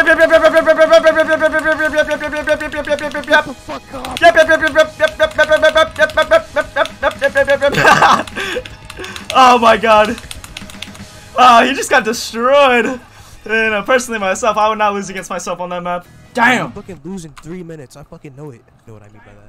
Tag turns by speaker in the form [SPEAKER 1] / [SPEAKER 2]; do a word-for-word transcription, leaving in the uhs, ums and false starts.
[SPEAKER 1] Oh my god. Oh, he just got destroyed. And uh, personally myself, I would not lose against myself on that map. Damn.
[SPEAKER 2] I'm fucking losing three minutes. I fucking know it. You know what I mean by that.